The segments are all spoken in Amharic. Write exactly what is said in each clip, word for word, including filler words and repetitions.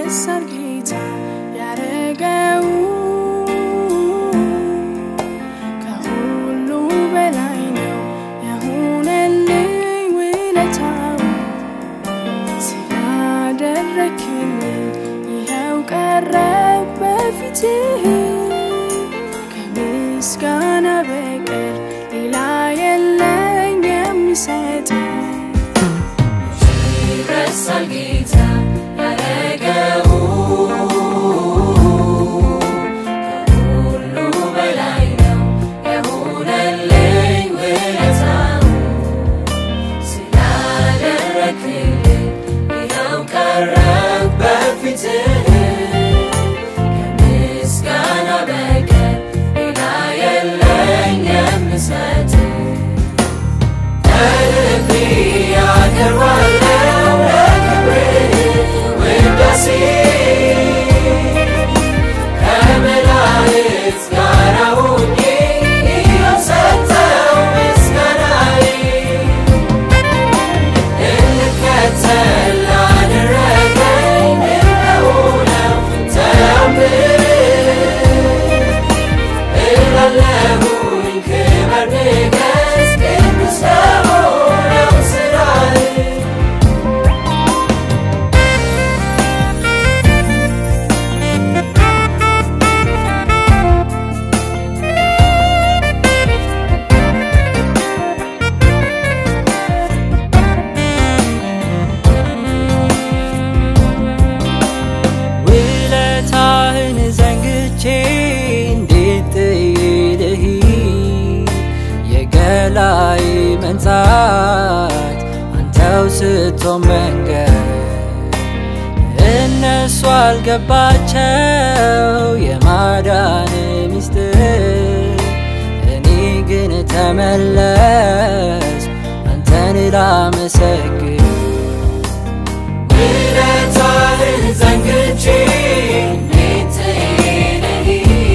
ይረሳል ጌታ ያረገው ከሁሉ በላይ ነው የሆነልኝ ውለታው ስላደረክልኝ ይኸው ቀረብ በፊትህ ከምስጋና በቀር ሌላ የለኝ የምሰጥ ይረሳል ጌታ ያረገው ከሁሉ በላይ ነው የሆነልኝ ውለታው ስላደረክልኝ ይኸው ቀረብ በፊትህ ከምስጋና በቀር ሌላ የለኝ የምሰጥ ከልቤ አቀርባለሁ ለክብርህ ውዳሴ ከመላእክት ጋር ሆኜ እየሰጠሁ ምስጋናዬ እንድከተል ላደረገኝ ለሆነው ተአምር እላለሁኝ ክበር ንገስ ቅዱስ ለሆነው ስራህ ውለታህን ዘንግቼ እንዴት ጥዬልህ የገላይ መንጻት አንተው ስትሆን መንገድ እነሱ አልገባቸው የማዳን ሚስጥር እኔ ግን ተመለስ አንተን ላመሰግን ውለታህን ዘንግቼ እንዴት ጥዬልህ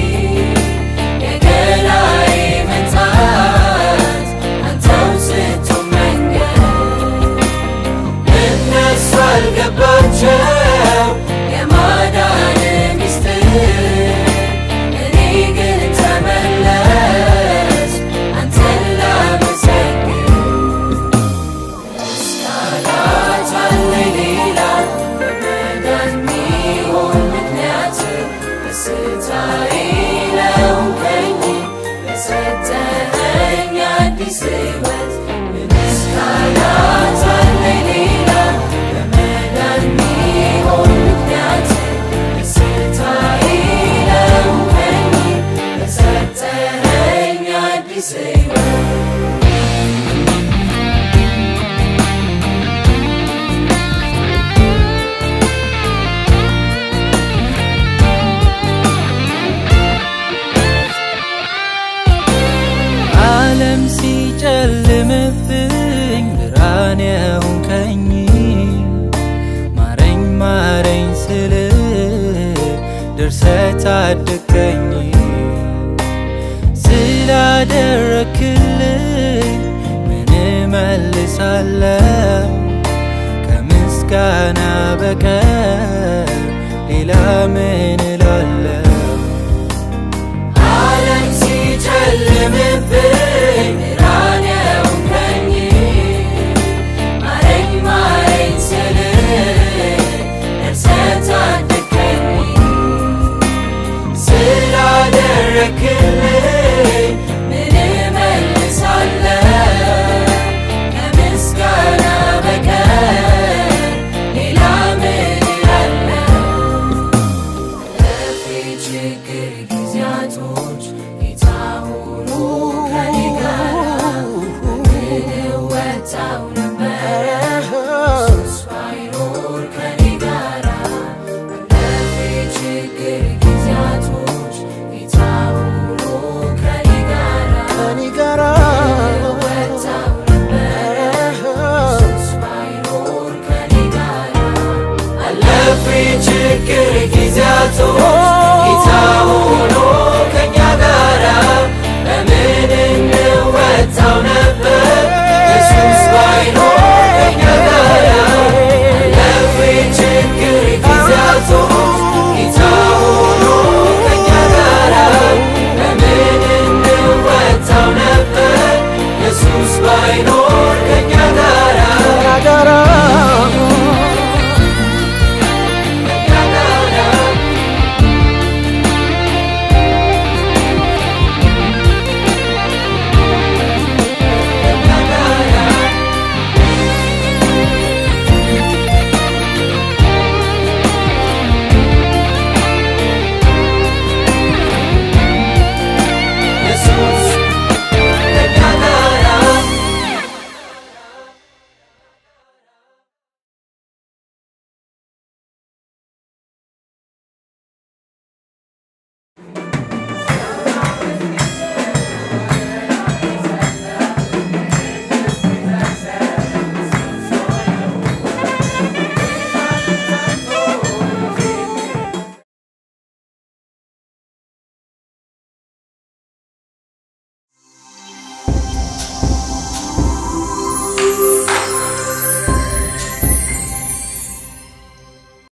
የገላይ መንጻት አንተው ስትሆን መንገድ እነሱ አልገባቸው የማዳን ሚስጥር እኔ ግን ተመለስ አንተን ላመሰግን እስካላት አለኝ ሌላ በመዳን ሚሆን ምክንያት ደስታዬ ለሆንከኝ ለሰጠኸኝ አዲስ ሕይወት እስካላት አለኝ ሌላ በመዳን ሚሆን ምክንያት ደስታዬ ለሆንከኝ ለሰጠኸኝ አዲስ ሕይወት ዓለም ሲጨልምብኝ ብርሃን የሆንከኝ ማረኝ ማረኝ ስል ደርሰህ ታደገኝ ስላደረክልኝ ምን እመልሳለሁ ከምስጋና በቀር ሌላ ምን